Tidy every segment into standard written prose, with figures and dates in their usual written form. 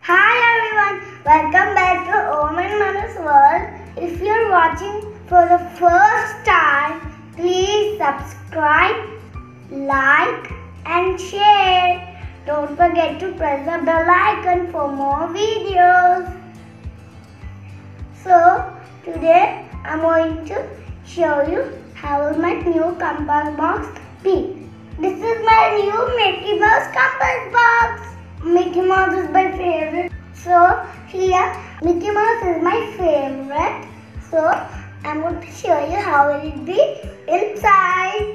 Hi everyone, welcome back to Om and Mana's World. If you're watching for the first time, please subscribe, like and share. Don't forget to press the bell icon for more videos. So today I'm going to show you how will my new compass box be. This is my new Mickey Mouse compass box. Mickey Mouse is my favorite. So here Mickey Mouse is my favorite. So I'm going to show you how it will be inside.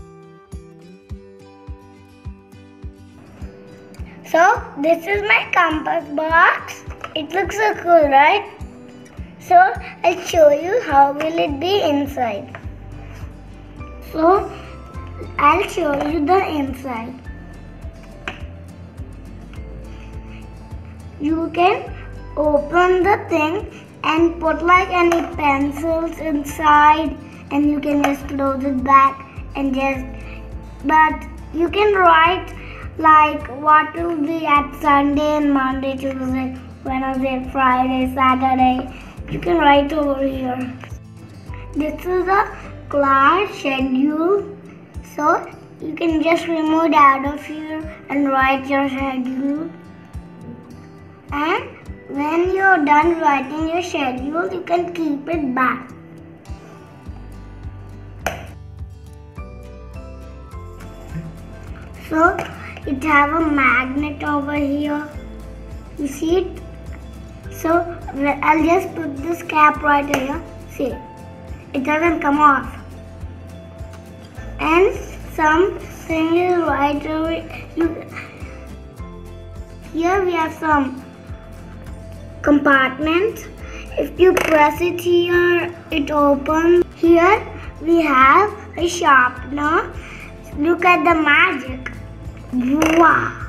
So this is my compass box. It looks so cool, right? So I'll show you how will it be inside. So I'll show you the inside. You can open the thing and put like any pencils inside, and you can just close it back and but you can write like what will be at Sunday and Monday, Tuesday, Wednesday, Friday, Saturday. You can write over here. This is a class schedule. So you can just remove it out of here and write your schedule. And when you're done writing your schedule, you can keep it back. So it have a magnet over here. You see it? So I'll just put this cap right here. See, it doesn't come off. And something is right over here. We have some compartment. If you press it here, it opens. Here we have a sharpener. Look at the magic. Wow.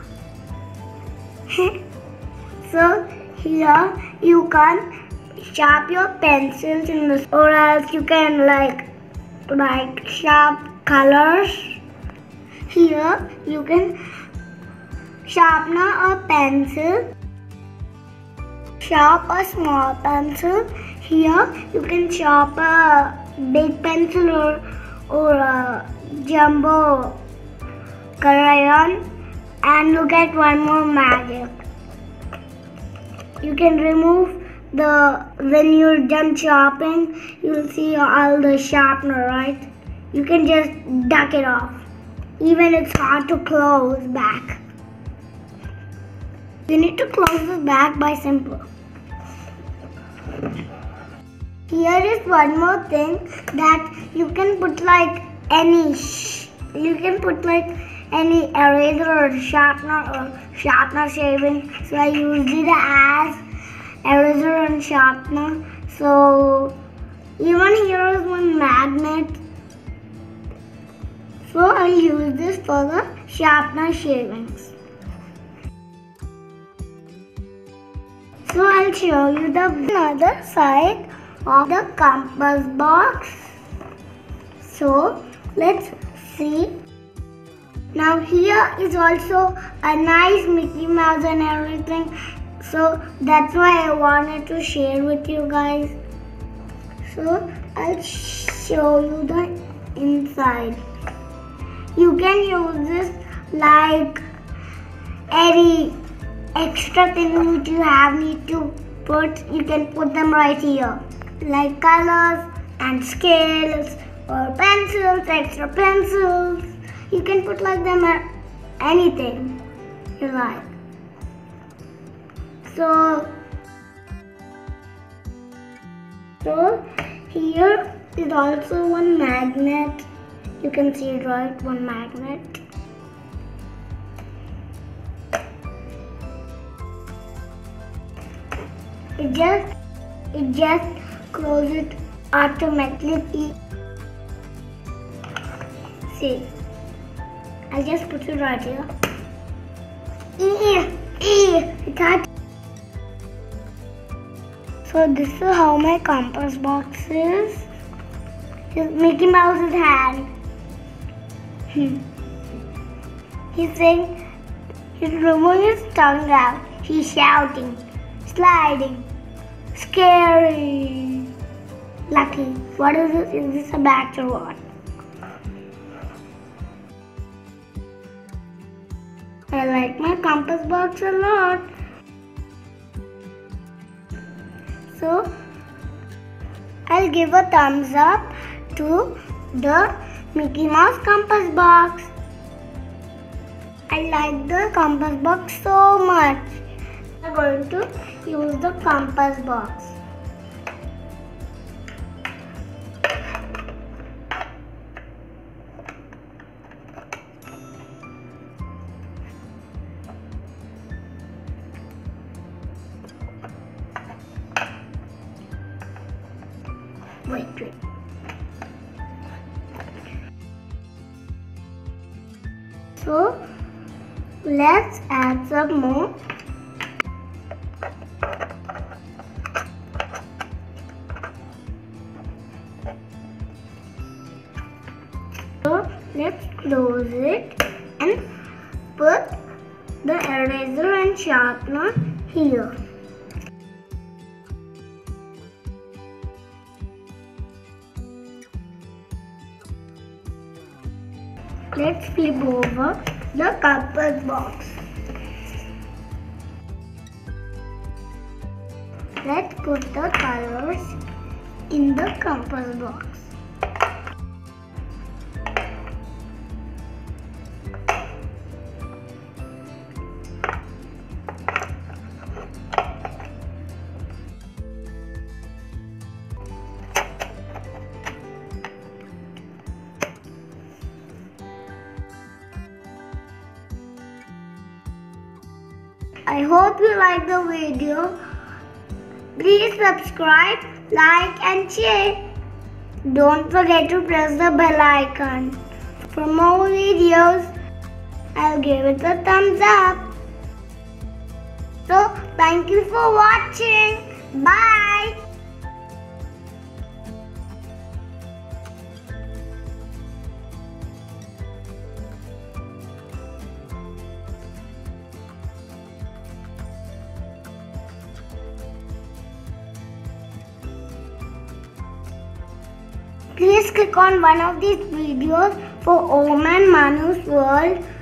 So here you can sharpen your pencils in this, or else you can like sharp colors. Here you can sharpen a pencil. Sharp a small pencil. Here you can sharp a big pencil or a jumbo crayon. And look at one more magic. You can remove when you're done sharpening, you'll see all the sharpener, right? You can just duck it off. Even it's hard to close back. You need to close this back by simple. Here is one more thing that you can put like any eraser or sharpener shaving. So I used it as eraser and sharpener. So even here is one magnet. So I'll use this for the sharpener shavings. So I'll show you the other side of the compass box. So let's see. Now here is also a nice Mickey Mouse and everything. So that's why I wanted to share with you guys. So I'll show you the inside. You can use this like any extra thing which you need to put. You can put them right here, like colors and scales or pencils, extra pencils. You can put like them anything you like. So here is also one magnet. You can see it, right? One magnet. It just closes it automatically. See, I'll just put it right here. It's hard. So this is how my compass box is. Here's Mickey Mouse's hand. He's saying he's removing his tongue out. He's shouting, sliding, scary. Lucky, what is this? Is this a bat or what? I like my compass box a lot. So, I'll give a thumbs up to the Mickey Mouse compass box. I like the compass box so much. I'm going to use the compass box. Wait. So, let's add some more. So, let's close it and put the eraser and sharpener here. Let's flip over the compass box. Let's put the colors in the compass box. I hope you like the video. Please subscribe, like and share. Don't forget to press the bell icon. For more videos, I'll give it a thumbs up. So, thank you for watching. Bye. Please click on one of these videos for Om and Manu's World